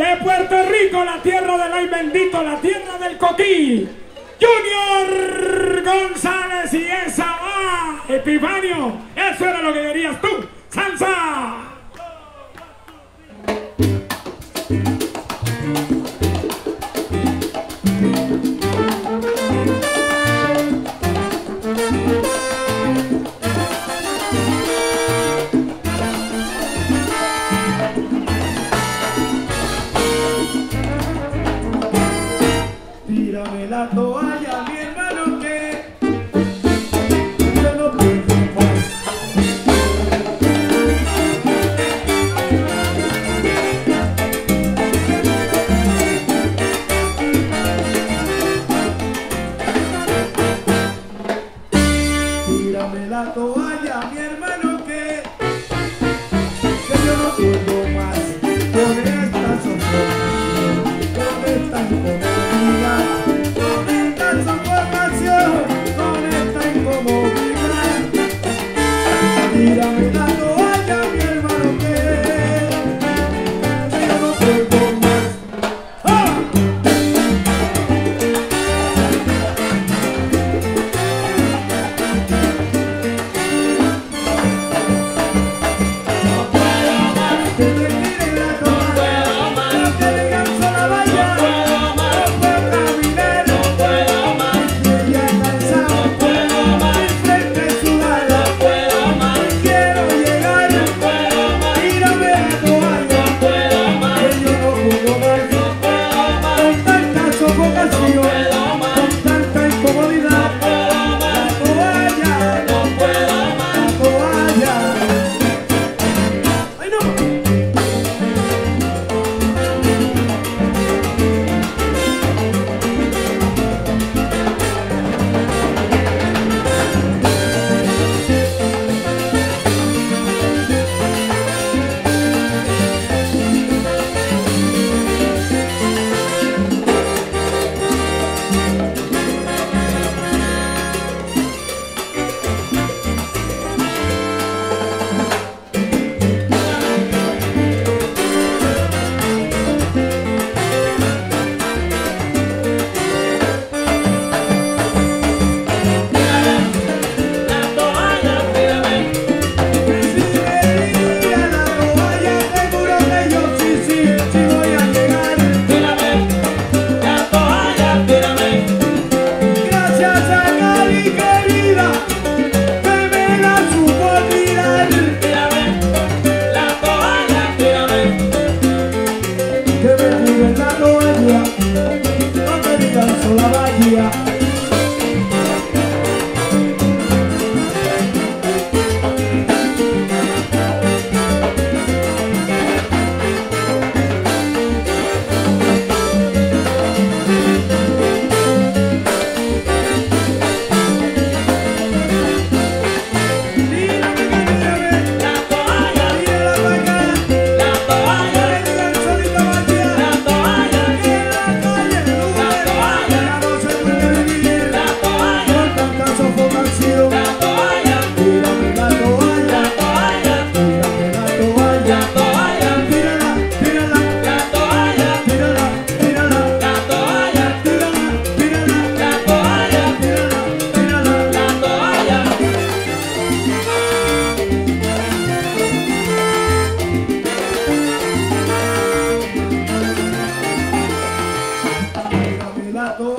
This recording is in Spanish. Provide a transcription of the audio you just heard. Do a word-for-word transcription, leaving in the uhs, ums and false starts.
de Puerto Rico, la tierra del ay bendito, la tierra del coquí, Junior González, y esa va, Epifanio, eso era lo que querías tú, salsa. Tírame la toalla, mi hermano, que yo no puedo más. Tírame la toalla, mi hermano, que, que yo no puedo más con esta sofocación, con esta incomodidad, con esta sofocación, con esta incomodidad. Tírame la toalla, mi hermano, que, que yo no puedo más. ¡Ah! Que me tiren la toalla, no que digan sola vaya, no puedo caminar, no puedo más, estoy ya cansado, no puedo más, mi frente sudada, no puedo más, quiero llegar, no puedo más, tírame la toalla, no puedo más, que yo no puedo más, no puedo más, con tanta sofocación, con tanta incomodidad, no puedo más, la toalla, no puedo más, la toalla. ¡Ay, no! La bahía. La